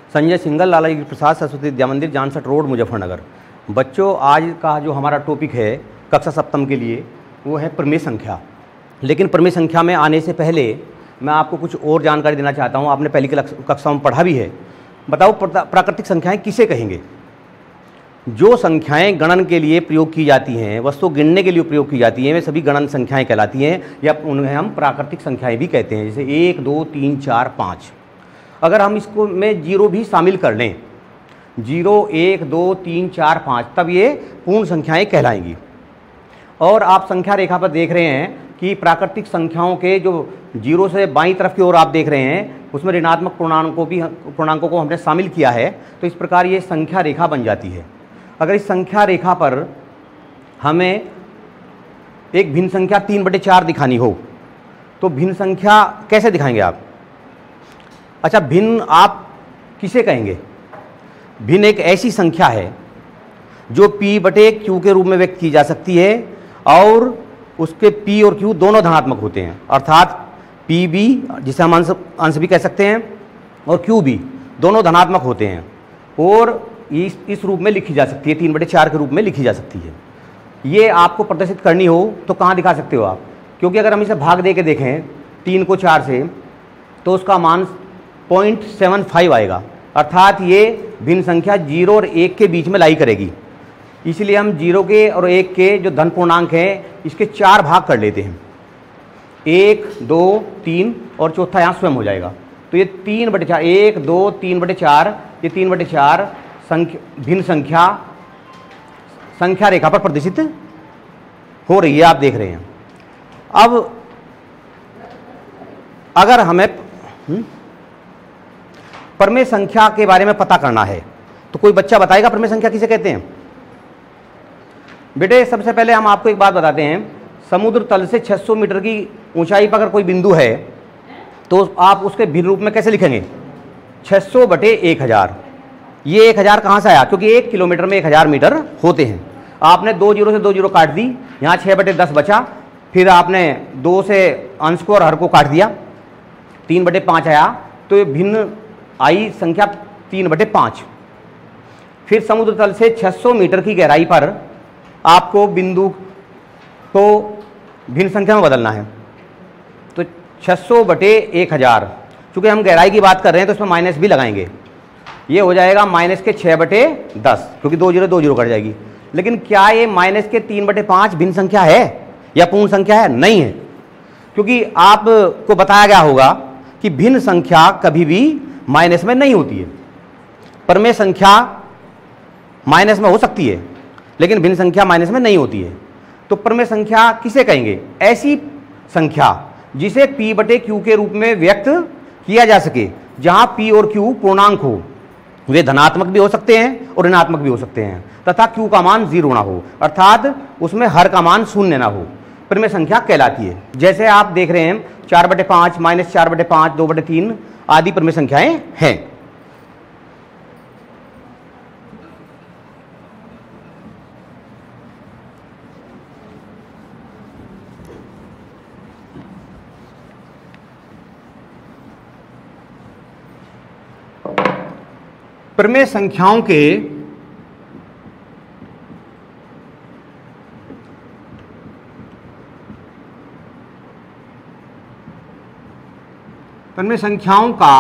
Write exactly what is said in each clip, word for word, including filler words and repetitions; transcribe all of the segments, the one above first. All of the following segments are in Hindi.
संजय सिंगल, लाला जी प्रसाद सरस्वती विद्या मंदिर, जानसठ रोड, मुजफ्फरनगर। बच्चों, आज का जो हमारा टॉपिक है कक्षा सप्तम के लिए वो है प्रमेय संख्या। लेकिन प्रमेय संख्या में आने से पहले मैं आपको कुछ और जानकारी देना चाहता हूँ। आपने पहली कक्षा में पढ़ा भी है। बताओ, प्राकृतिक संख्याएं किसे कहेंगे? जो संख्याएं गणन के लिए प्रयोग की जाती हैं, वस्तु गिनने के लिए प्रयोग की जाती हैं, वे सभी गणन संख्याएं कहलाती हैं, या उन्हें हम प्राकृतिक संख्याएं भी कहते हैं। जैसे एक, दो, तीन, चार, पाँच। अगर हम इसको में जीरो भी शामिल कर लें, जीरो, एक, दो, तीन, चार, पाँच, तब ये पूर्ण संख्याएं कहलाएंगी। और आप संख्या रेखा पर देख रहे हैं कि प्राकृतिक संख्याओं के जो जीरो से बाईं तरफ की ओर आप देख रहे हैं, उसमें ऋणात्मक पूर्णांकों भी पूर्णांकों को हमने शामिल किया है। तो इस प्रकार ये संख्या रेखा बन जाती है। अगर इस संख्या रेखा पर हमें एक भिन्न संख्या तीन बटे चार दिखानी हो तो भिन्न संख्या कैसे दिखाएंगे आप? अच्छा, भिन्न आप किसे कहेंगे? भिन्न एक ऐसी संख्या है जो p बटे क्यू के रूप में व्यक्त की जा सकती है और उसके p और q दोनों धनात्मक होते हैं। अर्थात पी बी, जिसे हम अंश अंश भी कह सकते हैं, और क्यू बी दोनों धनात्मक होते हैं और इस इस रूप में लिखी जा सकती है, तीन बटे चार के रूप में लिखी जा सकती है। ये आपको प्रदर्शित करनी हो तो कहाँ दिखा सकते हो आप? क्योंकि अगर हम इसे भाग दे के देखें तीन को चार से, तो उसका मान पॉइंट सेवन फाइव आएगा। अर्थात ये भिन्न संख्या जीरो और एक के बीच में लाई करेगी। इसलिए हम जीरो के और एक के जो धन पूर्णांक हैं, इसके चार भाग कर लेते हैं, एक, दो, तीन, और चौथा यहाँ स्वयं हो जाएगा। तो ये तीन बटे चार, एक, दो, तीन बटे चार, ये तीन बटे चार संख्या भिन्न संख्या संख्या रेखा पर प्रदर्शित हो रही है, आप देख रहे हैं। अब अगर हमें प्रमेय संख्या के बारे में पता करना है तो कोई बच्चा बताएगा प्रमेय संख्या किसे कहते हैं? बेटे, सबसे पहले हम आपको एक बात बताते हैं। समुद्र तल से छह सौ मीटर की ऊंचाई पर अगर कोई बिंदु है तो आप उसके भिन्न रूप में कैसे लिखेंगे? छह सौ बटे एक हज़ार। ये एक हज़ार कहाँ से आया? क्योंकि एक किलोमीटर में एक हज़ार मीटर होते हैं। आपने दो जीरो से दो जीरो काट दी, यहाँ छः बटे दस बचा, फिर आपने दो से अंश को और हर को काट दिया, तीन बटे पाँच आया, तो ये भिन्न आई संख्या तीन बटे पाँच। फिर समुद्र तल से छह सौ मीटर की गहराई पर आपको बिंदु को भिन्न संख्या में बदलना है, तो छह सौ बटे एक हज़ार। चूँकि हम गहराई की बात कर रहे हैं तो इसमें माइनस भी लगाएंगे, ये हो जाएगा माइनस के छः बटे दस, क्योंकि दो जीरो दो जीरो कट जाएगी। लेकिन क्या ये माइनस के तीन बटे पाँच भिन्न संख्या है या पूर्ण संख्या है? नहीं है, क्योंकि आपको बताया गया होगा कि भिन्न संख्या कभी भी माइनस में नहीं होती है। प्रमेय संख्या माइनस में हो सकती है लेकिन भिन्न संख्या माइनस में नहीं होती है। तो प्रमेय संख्या किसे कहेंगे? ऐसी संख्या जिसे p बटे क्यू के रूप में व्यक्त किया जा सके, जहां p और q पूर्णांक हो। वे धनात्मक भी हो सकते हैं और ऋणात्मक भी हो सकते हैं, तथा q का मान जीरो ना हो, अर्थात उसमें हर का मान शून्य ना हो, प्रमेय संख्या कहलाती है। जैसे आप देख रहे हैं चार बटे पाँच, माइनस चार बटे पाँच, दो बटे तीन आदि प्रमेय संख्याएं हैं। प्रमेय संख्याओं के प्रमेय संख्याओं का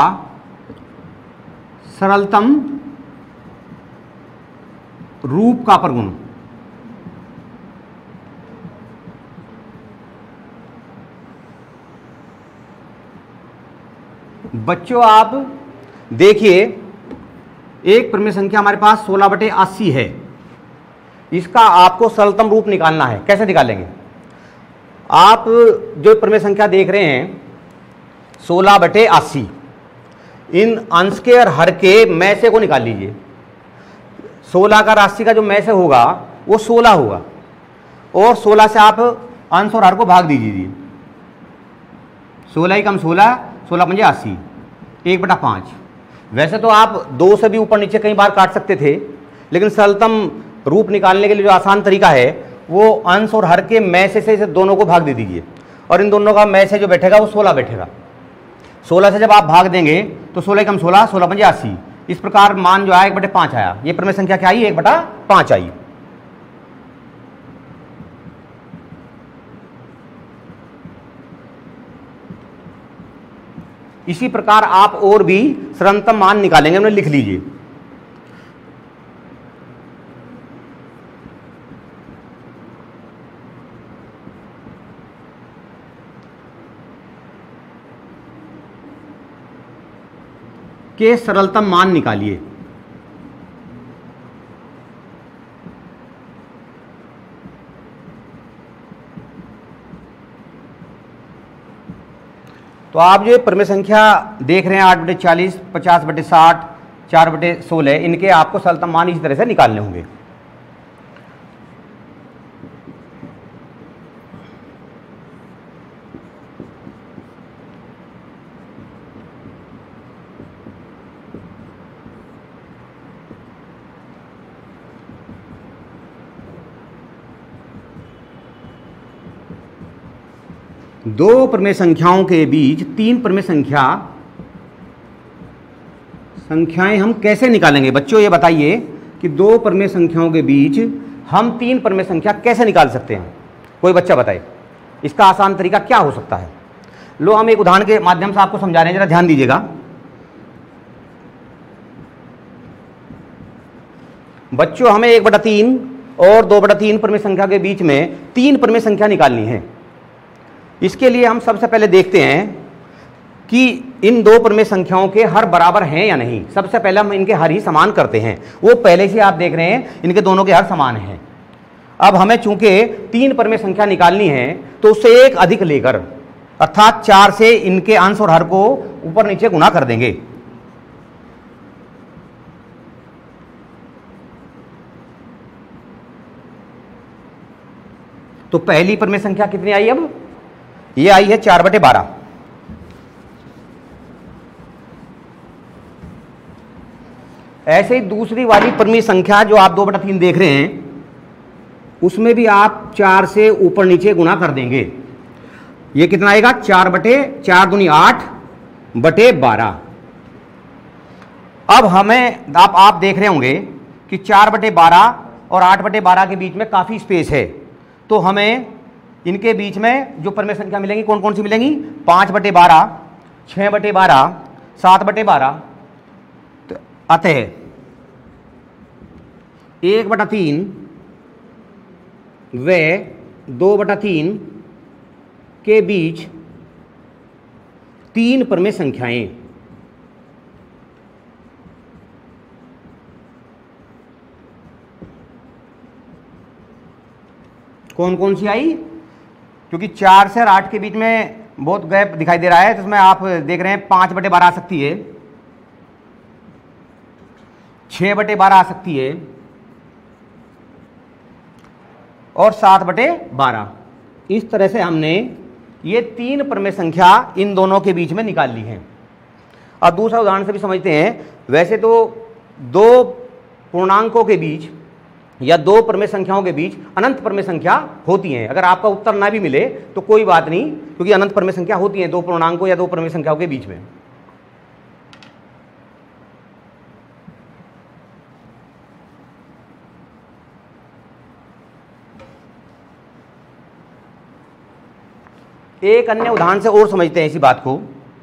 सरलतम रूप का प्रगुण। बच्चों, आप देखिए, एक प्रमेय संख्या हमारे पास सोलह बटे अस्सी है। इसका आपको सरलतम रूप निकालना है। कैसे निकालेंगे? आप जो प्रमेय संख्या देख रहे हैं सोलह बटे अस्सी, इन अंश के और हर के में से को निकाल लीजिए। सोलह का अस्सी का जो में से होगा वो सोलह होगा, और सोलह से आप अंश और हर को भाग दीजिए। सोलह ही कम सोलह, सोलह पंजे अस्सी, एक बटा पाँच। वैसे तो आप दो से भी ऊपर नीचे कई बार काट सकते थे, लेकिन सरलतम रूप निकालने के लिए जो आसान तरीका है वो अंश और हर के में से से दोनों को भाग दे दीजिए, और इन दोनों का में से जो बैठेगा वो सोलह बैठेगा। सोलह से जब आप भाग देंगे तो सोलह कम सोलह, सोलह पंजे अस्सी, इस प्रकार मान जो आया एक बटे पाँच आया, ये प्रमेय संख्या क्या आई, एक बटा पाँच आई। इसी प्रकार आप और भी सरलतम मान निकालेंगे, उन्हें लिख लीजिए। के सरलतम मान निकालिए। तो आप जो प्रमेय संख्या देख रहे हैं आठ बटे चालीस, पचास बटे साठ, चार बटे सोलह, इनके आपको सरलतम मान इस तरह से निकालने होंगे। दो प्रमेय संख्याओं के बीच तीन प्रमेय संख्या संख्याएं हम कैसे निकालेंगे? बच्चों ये बताइए कि दो प्रमेय संख्याओं के बीच हम तीन प्रमेय संख्या कैसे निकाल सकते हैं? कोई बच्चा बताए इसका आसान तरीका क्या हो सकता है। लो हम एक उदाहरण के माध्यम से आपको समझा रहे हैं, जरा ध्यान दीजिएगा। बच्चों हमें एक बटा तीन और दो बटा तीन प्रमेय संख्या के बीच में तीन प्रमेय संख्या निकालनी है। इसके लिए हम सबसे पहले देखते हैं कि इन दो प्रमेय संख्याओं के हर बराबर हैं या नहीं। सबसे पहले हम इनके हर ही समान करते हैं, वो पहले से आप देख रहे हैं इनके दोनों के हर समान हैं। अब हमें चूंकि तीन प्रमेय संख्या निकालनी है तो उससे एक अधिक लेकर, अर्थात चार से इनके अंश और हर को ऊपर नीचे गुणा कर देंगे। तो पहली प्रमेय संख्या कितनी आई? अब ये आई है चार बटे बारह। ऐसे ही दूसरी वाली प्रमेय संख्या जो आप दो बटा तीन देख रहे हैं, उसमें भी आप चार से ऊपर नीचे गुणा कर देंगे। ये कितना आएगा? चार बटे चार दूनी आठ बटे बारह। अब हमें आप आप देख रहे होंगे कि चार बटे बारह और आठ बटे बारह के बीच में काफी स्पेस है, तो हमें इनके बीच में जो प्रमेय संख्या मिलेंगी कौन कौन सी मिलेंगी? पाँच बटे बारह, छः बटे बारह, सात बटे बारह। तो अतः एक बटा तीन व दो बटा तीन के बीच तीन प्रमेय संख्याएं। कौन कौन सी आई? क्योंकि चार से और आठ के बीच में बहुत गैप दिखाई दे रहा है, तो इसमें आप देख रहे हैं पाँच बटे बारह आ सकती है, छः बटे बारह आ सकती है और सात बटे बारह। इस तरह से हमने ये तीन प्रमेय संख्या इन दोनों के बीच में निकाल ली है। अब दूसरा उदाहरण से भी समझते हैं। वैसे तो दो पूर्णांकों के बीच या दो प्रमेय संख्याओं के बीच अनंत प्रमेय संख्या होती हैं। अगर आपका उत्तर ना भी मिले तो कोई बात नहीं, क्योंकि अनंत प्रमेय संख्या होती हैं दो पूर्णांकों या दो प्रमेय संख्याओं के बीच में। एक अन्य उदाहरण से और समझते हैं इसी बात को।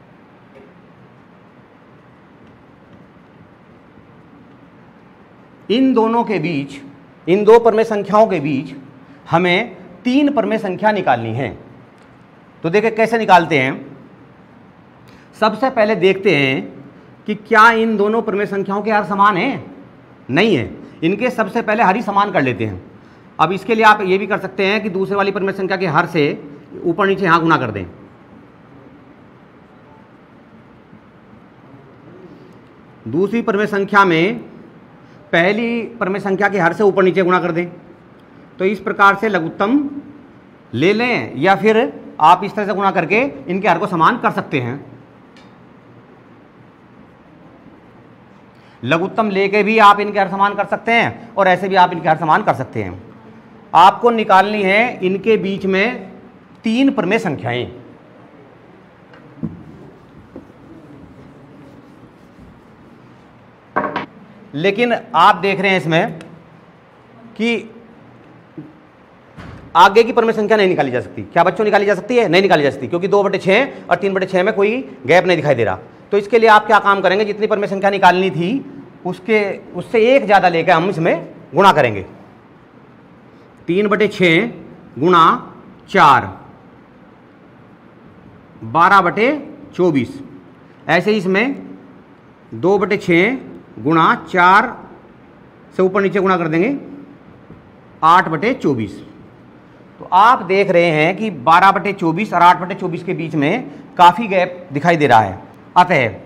इन दोनों के बीच, इन दो प्रमेय संख्याओं के बीच हमें तीन प्रमेय संख्या निकालनी है। तो देखिए कैसे निकालते हैं। सबसे पहले देखते हैं कि क्या इन दोनों प्रमेय संख्याओं के हर समान हैं? नहीं है। इनके सबसे पहले हर ही समान कर लेते हैं। अब इसके लिए आप ये भी कर सकते हैं कि दूसरे वाली प्रमेय संख्या के हर से ऊपर नीचे यहां गुणा कर दें। दूसरी प्रमेय संख्या में पहली प्रमेय संख्या के हर से ऊपर नीचे गुणा कर दें। तो इस प्रकार से लघुत्तम ले लें, या फिर आप इस तरह से गुणा करके इनके हर को समान कर सकते हैं। लघुत्तम लेके भी आप इनके हर समान कर सकते हैं और ऐसे भी आप इनके हर समान कर सकते हैं। आपको निकालनी है इनके बीच में तीन प्रमेय संख्याएं। लेकिन आप देख रहे हैं इसमें कि आगे की प्रमेय संख्या नहीं निकाली जा सकती। क्या बच्चों निकाली जा सकती है? नहीं निकाली जा सकती, क्योंकि दो बटे छः और तीन बटे छः में कोई गैप नहीं दिखाई दे रहा। तो इसके लिए आप क्या काम करेंगे, जितनी प्रमेय संख्या निकालनी थी उसके उससे एक ज़्यादा लेकर हम इसमें गुणा करेंगे। तीन बटे छः गुणा चार, बारह बटे चौबीस। ऐसे ही इसमें दो बटे छः गुणा चार से ऊपर नीचे गुणा कर देंगे, आठ बटे चौबीस। तो आप देख रहे हैं कि बारह बटे चौबीस और आठ बटे चौबीस के बीच में काफ़ी गैप दिखाई दे रहा है। अतः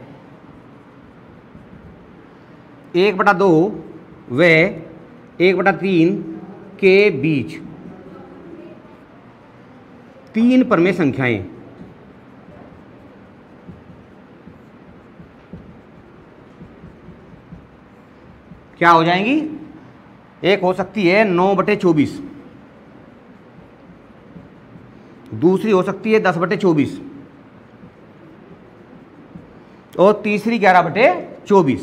एक बटा दो व एक बटा तीन के बीच तीन प्रमेय संख्याएं क्या हो जाएंगी? एक हो सकती है नौ बटे चौबीस, दूसरी हो सकती है दस बटे चौबीस और तीसरी ग्यारह बटे चौबीस।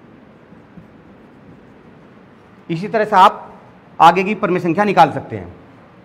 इसी तरह से आप आगे की प्रमेय संख्या निकाल सकते हैं।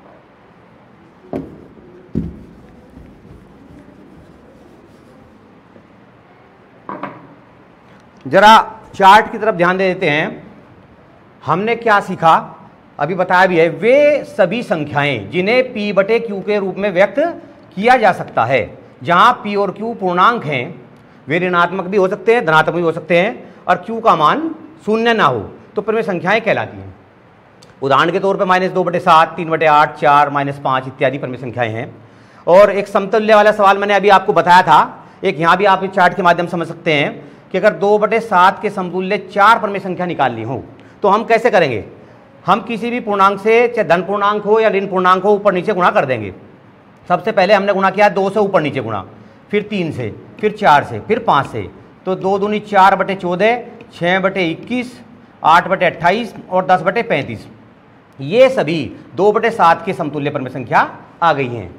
जरा चार्ट की तरफ ध्यान दे देते हैं। हमने क्या सीखा, अभी बताया भी है, वे सभी संख्याएं जिन्हें p बटे क्यू के रूप में व्यक्त किया जा सकता है। जहां p और q पूर्णांक हैं, वे ऋणात्मक भी हो सकते हैं, धनात्मक भी हो सकते हैं, और q का मान शून्य ना हो तो प्रमेय संख्याएं कहलाती हैं। उदाहरण के तौर पर माइनस दो बटे सात, तीन बटे आठ, चार, माइनस पाँच इत्यादि प्रमेय संख्याएं हैं। और एक समतुल्य वाला सवाल मैंने अभी आपको बताया था, एक यहाँ भी आप इस चार्ट के माध्यम से समझ सकते हैं कि अगर दो बटे सात के समतुल्य चार प्रमेय संख्या निकालनी हो तो हम कैसे करेंगे। हम किसी भी पूर्णांक से, चाहे धन पूर्णांक हो या ऋण पूर्णांक हो, ऊपर नीचे गुणा कर देंगे। सबसे पहले हमने गुणा किया दो से ऊपर नीचे गुणा, फिर तीन से, फिर चार से, फिर पाँच से। तो दो दूनी चार बटे चौदह, छः बटे इक्कीस, आठ बटे अट्ठाईस और दस बटे पैंतीस। ये सभी दो बटे सात के समतुल्य प्रमेय संख्या आ गई हैं।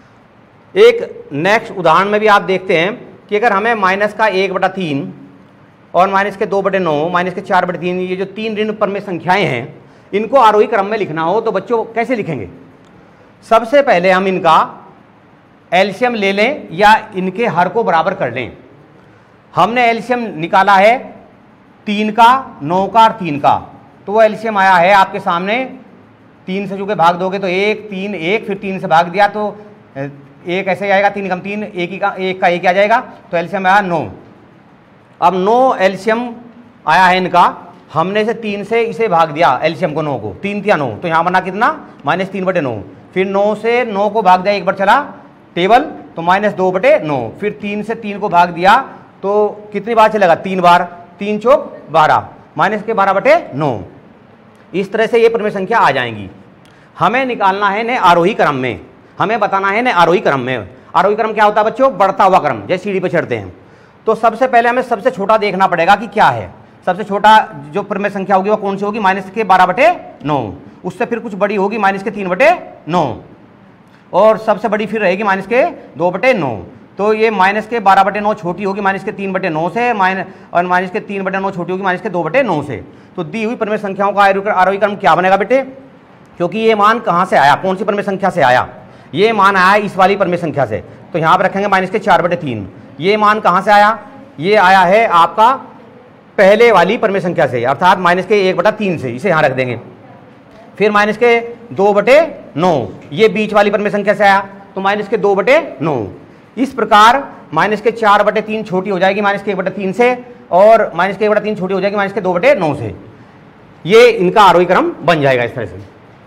एक नेक्स्ट उदाहरण में भी आप देखते हैं कि अगर हमें माइनस का एक बटा तीन और माइनस के दो बटे नौ, माइनस के चार बटे तीन, ये जो तीन ऋण प्रमेय संख्याएं हैं, इनको आरोही क्रम में लिखना हो तो बच्चों कैसे लिखेंगे। सबसे पहले हम इनका एलसीएम ले लें या इनके हर को बराबर कर लें। हमने एलसीएम निकाला है तीन का, नौ का और तीन का, तो वो एलसीएम आया है आपके सामने। तीन से चूंकि भाग दोगे तो एक, तीन, एक, फिर तीन से भाग दिया तो एक ऐसे ही आएगा, तीन कम तीन, एक ही का एक का एक आ जाएगा, तो एलसीएम आया नौ। अब नौ एलसीएम आया है इनका, हमने से तीन से इसे भाग दिया एलसीएम को, नौ को, तीन दिया नौ, तो यहाँ बना कितना, माइनस तीन बटे नौ। फिर नौ से नौ को भाग दिया, एक बार चला टेबल, तो माइनस दो बटे नौ। फिर तीन से तीन को भाग दिया तो कितनी बार चलेगा, तीन बार, तीन चौक बारह, माइनस के बारह बटे नौ। इस तरह से ये प्रमेय संख्या आ जाएंगी। हमें निकालना है ने आरोही क्रम में, हमें बताना है ने आरोही क्रम में। आरोही क्रम क्या होता है बच्चों, बढ़ता हुआ क्रम, जैसे सीढ़ी पर चढ़ते हैं। तो सबसे पहले हमें सबसे छोटा देखना पड़ेगा कि क्या है। सबसे छोटा जो प्रमेय संख्या होगी वो कौन सी होगी, माइनस के बारह बटे नौ। उससे फिर कुछ बड़ी होगी माइनस के तीन बटे नौ, और सबसे बड़ी फिर रहेगी माइनस के दो बटे नौ। तो ये माइनस के बारह बटे नौ छोटी होगी माइनस के तीन बटे नौ से, माइनस और माइनस के तीन बटे नौ छोटी होगी माइनस के दो बटे नौ से। तो दी हुई प्रमेय संख्याओं का आरोही क्रम क्या बनेगा बेटे, क्योंकि ये मान कहाँ से आया, कौन सी प्रमेय संख्या से आया, ये मान आया इस वाली प्रमेय संख्या से। तो यहाँ पर रखेंगे माइनस के चार बटे तीन। ये मान कहाँ से आया, ये आया है आपका पहले वाली प्रमेय संख्या से, अर्थात माइनस के एक बटा तीन से, इसे यहाँ रख देंगे। फिर माइनस के दो बटे नौ, ये बीच वाली प्रमेय संख्या से आया, तो माइनस के दो बटे नौ। इस प्रकार माइनस के चार बटे तीन छोटी हो जाएगी माइनस के एक बटे तीन से, और माइनस के एक बटा तीन छोटी हो जाएगी माइनस के दो बटे नौ से। ये इनका आरोही क्रम बन जाएगा इस तरह से।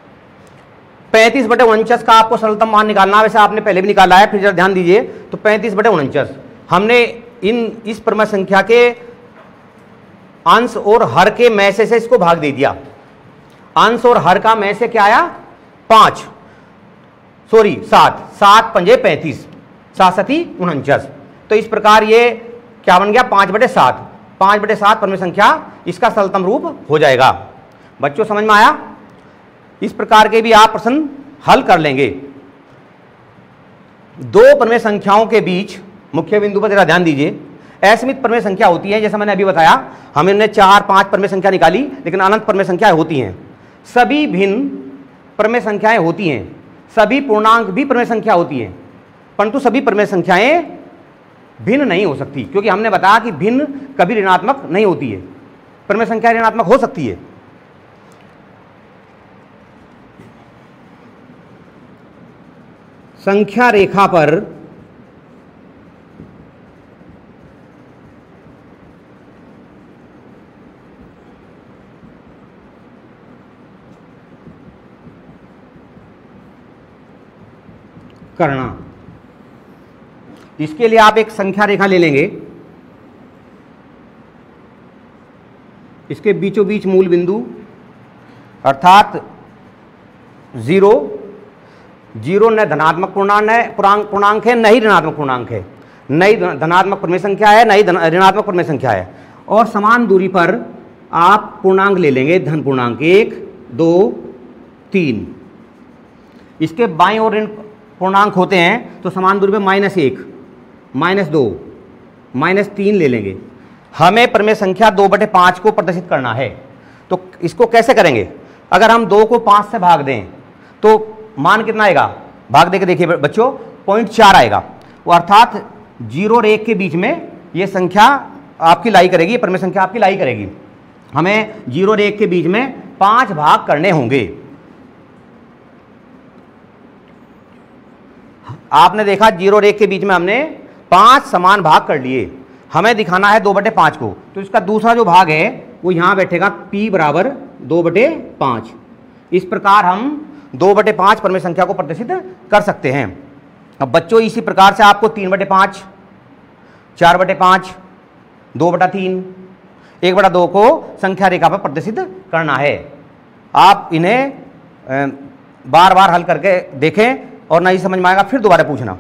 पैंतीस बटे उनचास का आपको सरलतम मान निकालना है, वैसे आपने पहले भी निकाला है, फिर जरा ध्यान दीजिए। तो पैंतीस बटे उनचास हमने इन इस प्रमेय संख्या के अंश और हर के में से, से इसको भाग दे दिया। अंश और हर का में से क्या आया, पांच, सॉरी सात, सात पंजे पैंतीस, सात सती उनचास। तो इस प्रकार ये क्या बन गया, पांच बटे सात। पांच बटे सात प्रमेय संख्या इसका सरलतम रूप हो जाएगा। बच्चों समझ में आया। इस प्रकार के भी आप प्रश्न हल कर लेंगे। दो प्रमेय संख्याओं के बीच मुख्य बिंदु पर जरा ध्यान दीजिए। असीमित परमेय संख्या होती है, जैसा मैंने अभी बताया, हमने चार पांच परमेय संख्या निकाली, लेकिन अनंत परमेय संख्याएं होती हैं। सभी भिन्न परमेय संख्याएं होती हैं, सभी पूर्णांक भी परमेय संख्या होती हैं, परंतु सभी परमेय संख्याएं भिन्न नहीं हो सकती, क्योंकि हमने बताया कि भिन्न कभी ऋणात्मक नहीं होती है, परमेय संख्या ऋणात्मक हो सकती है। संख्या रेखा पर करना, इसके लिए आप एक संख्या रेखा ले लेंगे, इसके बीचों बीच मूल बिंदु अर्थात जीरो, जीरो न धनात्मक पूर्णांक है पूर्णांक पूर्णांक है न ही ऋणात्मक पूर्णांक है, न ही धनात्मक परमेय संख्या है, न ही ऋणात्मक परमेय संख्या है, और समान दूरी पर आप पूर्णांक ले लेंगे, धन पूर्णांक एक दो तीन। इसके बाईं ओर ऋण पूर्णांक होते हैं तो समान दूरी पर माइनस एक, माइनस दो, माइनस तीन ले लेंगे। हमें परमेय संख्या दो बटे पाँच को प्रदर्शित करना है, तो इसको कैसे करेंगे? अगर हम दो को पाँच से भाग दें तो मान कितना आएगा? भाग दे के देखिए बच्चों, पॉइंट चार आएगा, वो अर्थात जीरो और एक के बीच में ये संख्या आपकी लाई करेगी, परमेय संख्या आपकी लाई करेगी। हमें जीरो और एक के बीच में पांच भाग करने होंगे। आपने देखा जीरो और एक के बीच में हमने पांच समान भाग कर लिए, हमें दिखाना है दो बटे पाँच को, तो इसका दूसरा जो भाग है वो यहाँ बैठेगा, p बराबर दो बटे पाँच। इस प्रकार हम दो बटे पाँच परमेय संख्या को प्रदर्शित कर सकते हैं। अब बच्चों इसी प्रकार से आपको तीन बटे पाँच, चार बटे पाँच, दो बटा तीन, एक बटा दो को संख्या रेखा पर प्रदर्शित करना है। आप इन्हें बार बार हल करके देखें और नहीं समझ में आएगा फिर दोबारा पूछना।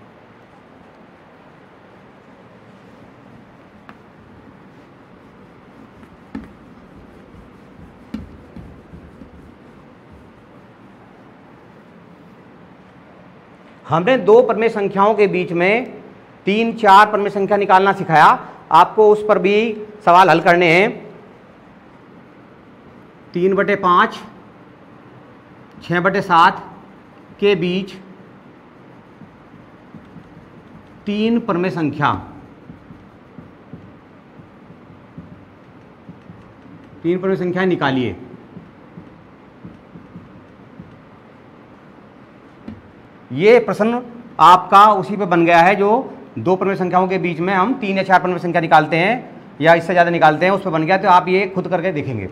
हमने दो परमेय संख्याओं के बीच में तीन चार परमेय संख्या निकालना सिखाया, आपको उस पर भी सवाल हल करने हैं। तीन बटे पाँच, छः बटे सात के बीच तीन परमेय संख्या, तीन परमेय संख्याएं निकालिए। ये प्रश्न आपका उसी पे बन गया है जो दो परमेय संख्याओं के बीच में हम तीन या चार परमेय संख्या निकालते हैं या इससे ज़्यादा निकालते हैं, उस पर बन गया। तो आप ये खुद करके देखेंगे।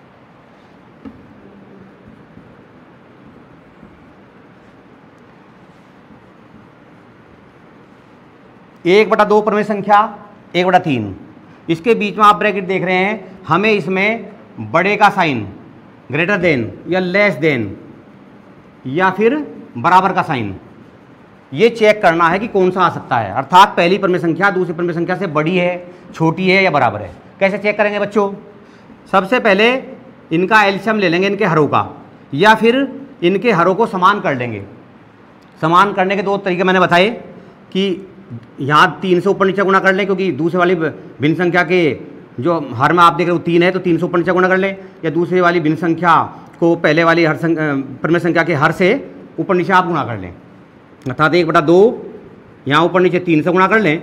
एक बटा दो परमेय संख्या, एक बटा तीन, इसके बीच में आप ब्रैकेट देख रहे हैं, हमें इसमें बड़े का साइन ग्रेटर देन या लेस देन या फिर बराबर का साइन ये चेक करना है कि कौन सा आ सकता है, अर्थात पहली परमेय संख्या दूसरी परमेय संख्या से बड़ी है, छोटी है या बराबर है। कैसे चेक करेंगे बच्चों? सबसे पहले इनका एलसीएम ले लेंगे, इनके हरों का, या फिर इनके हरों को समान कर लेंगे। समान करने के दो तरीके मैंने बताए कि यहाँ तीन से ऊपर नीचे गुणा कर लें, क्योंकि दूसरे वाली भिन्न संख्या के जो हर में आप देख रहे हो तीन है तो तीन से ऊपर नीचे गुणा कर लें, या दूसरी वाली भिन्न संख्या को पहले वाली हर परमेय संख्या के हर से ऊपर नीचे आप गुणा कर लें, अर्थात एक बटा दो यहाँ ऊपर नीचे तीन से गुणा कर लें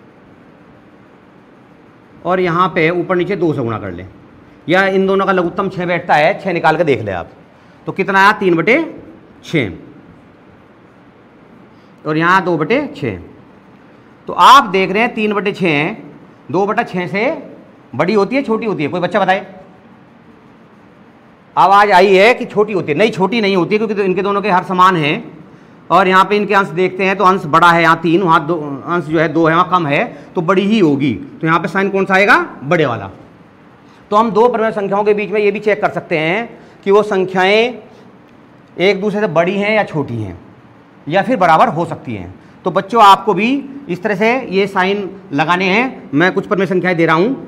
और यहाँ पे ऊपर नीचे दो से गुणा कर लें, या इन दोनों का लघुत्तम छः बैठता है, छः निकाल के देख लें आप। तो कितना आया? तीन बटे छः और यहाँ दो बटे छः। तो आप देख रहे हैं तीन बटे छः दो बटा छः से बड़ी होती है छोटी होती है? कोई बच्चा बताए। आवाज़ आई है कि छोटी होती है। नहीं, छोटी नहीं होती है, क्योंकि तो इनके दोनों के हर समान हैं और यहाँ पे इनके अंश देखते हैं तो अंश बड़ा है, यहाँ तीन, वहाँ दो, अंश जो है दो है, वहाँ कम है, तो बड़ी ही होगी। तो यहाँ पे साइन कौन सा आएगा? बड़े वाला। तो हम दो परमेय संख्याओं के बीच में ये भी चेक कर सकते हैं कि वो संख्याएं एक दूसरे से बड़ी हैं या छोटी हैं या फिर बराबर हो सकती हैं। तो बच्चों आपको भी इस तरह से ये साइन लगाने हैं। मैं कुछ परमेय संख्याएं दे रहा हूँ।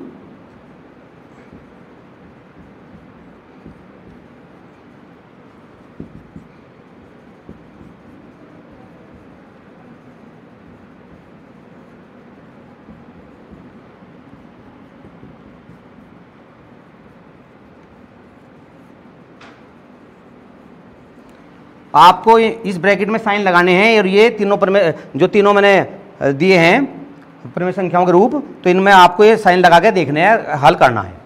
आपको इस ब्रैकेट में साइन लगाने हैं और ये तीनों प्रमेय जो तीनों मैंने दिए हैं प्रमेय संख्याओं के रूप, तो इनमें आपको ये साइन लगा के देखने हैं, हल करना है।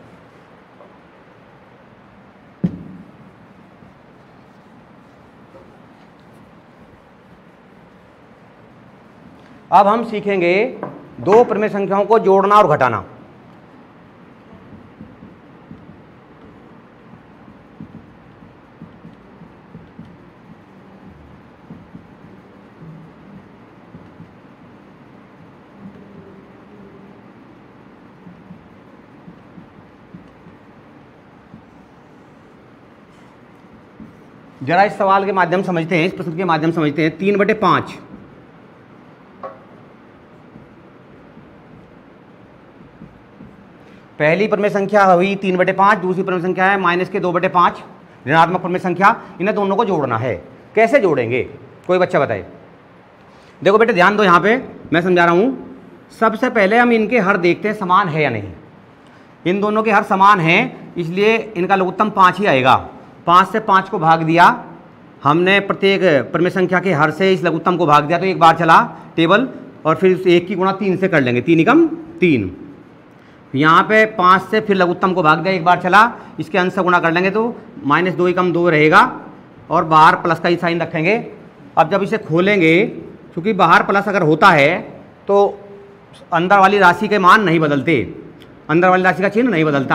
अब हम सीखेंगे दो प्रमेय संख्याओं को जोड़ना और घटाना। जरा इस सवाल के माध्यम समझते हैं, इस प्रश्न के माध्यम समझते हैं। तीन बटे पांच पहली प्रमेय संख्या हुई तीन बटे पाँच, दूसरी प्रमेय संख्या है माइनस के दो बटे पाँच, ऋणात्मक प्रमेय संख्या। इन्हें दोनों को जोड़ना है। कैसे जोड़ेंगे, कोई बच्चा बताए। देखो बेटे ध्यान दो, यहाँ पे मैं समझा रहा हूँ। सबसे पहले हम इनके हर देखते हैं समान है या नहीं। इन दोनों के हर समान हैं, इसलिए इनका लघुत्तम पाँच ही आएगा। पाँच से पाँच को भाग दिया हमने, प्रत्येक प्रमेय संख्या के हर से इस लघुत्तम को भाग दिया, तो एक बार चला टेबल, और फिर एक की गुणा तीन से कर लेंगे, तीन एकम तीन। यहाँ पे पाँच से फिर लघुत्तम को भाग दिया, एक बार चला, इसके अंश से गुणा कर लेंगे तो माइनस दो एकम दो रहेगा, और बाहर प्लस का ही साइन रखेंगे। अब जब इसे खोलेंगे, क्योंकि बाहर प्लस अगर होता है तो अंदर वाली राशि के मान नहीं बदलते, अंदर वाली राशि का चिन्ह नहीं बदलता।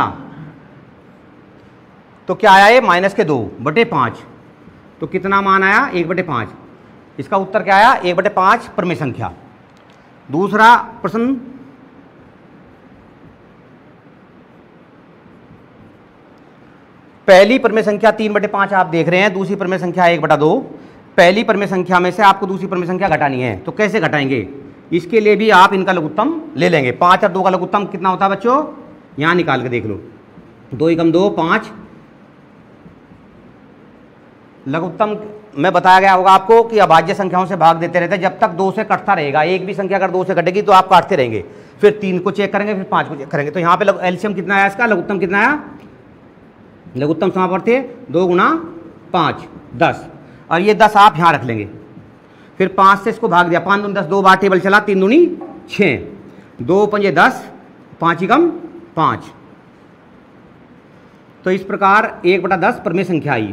तो क्या आया ये माइनस के दो बटे पाँच, तो कितना मान आया, एक बटे पाँच। इसका उत्तर क्या आया, एक बटे पाँच प्रमेय संख्या। दूसरा प्रश्न, पहली प्रमेय संख्या तीन बटे पाँच आप देख रहे हैं, दूसरी प्रमेय संख्या एक बटा दो। पहली प्रमेय संख्या में से आपको दूसरी प्रमेय संख्या घटानी है, तो कैसे घटाएंगे, इसके लिए भी आप इनका लघुत्तम ले लेंगे। पाँच और दो का लघुत्तम कितना होता है बच्चों, यहाँ निकाल के देख लो, दो एकम दो, पाँच। लघुत्तम में बताया गया होगा आपको कि अभाज्य संख्याओं से भाग देते रहते हैं जब तक दो से कटता रहेगा। एक भी संख्या अगर दो से कटेगी तो आप काटते रहेंगे, फिर तीन को चेक करेंगे, फिर पाँच को चेक करेंगे। तो यहाँ पे एलसीएम कितना आया इसका, लघुत्तम कितना आया, लघुत्तम समापवर्ती दो गुना पाँच, दस, और ये दस आप यहाँ रख लेंगे। फिर पाँच से इसको भाग दिया, पाँच दूनी दस, दो बार टेबल चला, तीन दूनी छः, दो पंजे दस, पाँच एकम पाँच। तो इस प्रकार एक बटा दस प्रमेय संख्या आई।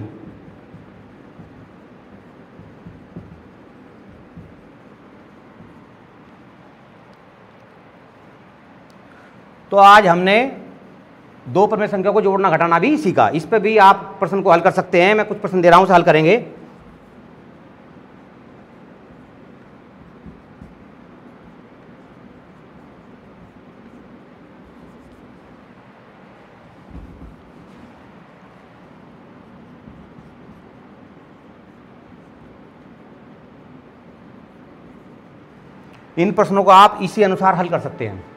तो आज हमने दो प्रमेय संख्या को जोड़ना घटाना भी सीखा। इस पे भी आप प्रश्न को हल कर सकते हैं, मैं कुछ प्रश्न दे रहा हूं, से हल करेंगे। इन प्रश्नों को आप इसी अनुसार हल कर सकते हैं।